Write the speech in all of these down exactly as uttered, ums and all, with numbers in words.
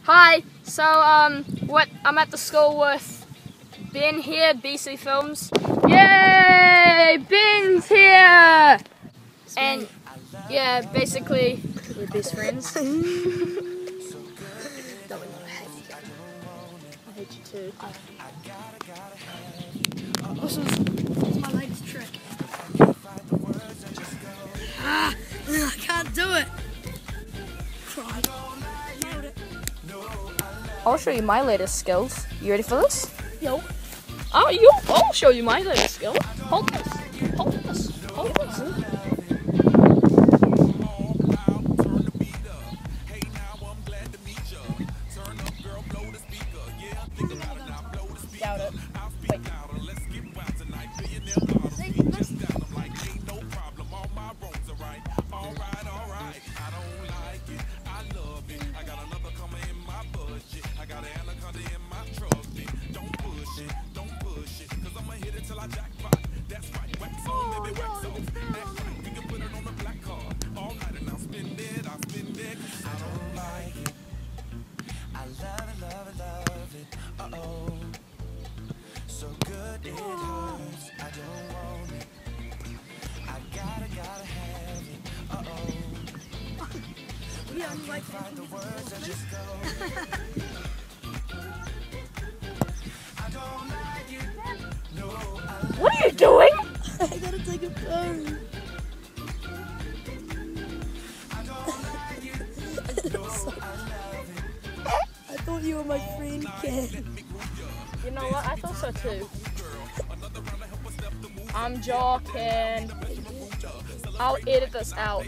Hi, so um, what I'm at the school with Ben here, B C Films. Yay! Ben's here! And yeah, basically, we're best friends. I hate you too. This is, this is my latest trick. Ah, I can't do it. Try. Nailed it. I'll show you my latest skills. You ready for this? Yo. Oh, you! I'll show you my latest skill. Hold this. Hold this. Hold this. Doubt it. Wait. Yeah, I'm like the words that just go. What are you doing? I gotta take a phone. I thought you were my friend, Ken. You know what? I thought so too. I'm joking. I'll edit this out.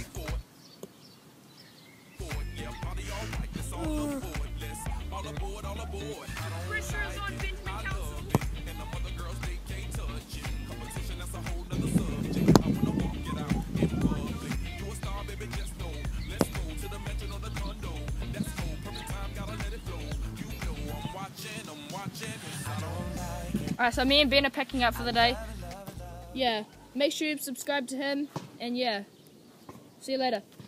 Alright, so me and Ben are packing up for the day. Yeah, make sure you subscribe to him, and yeah, see you later.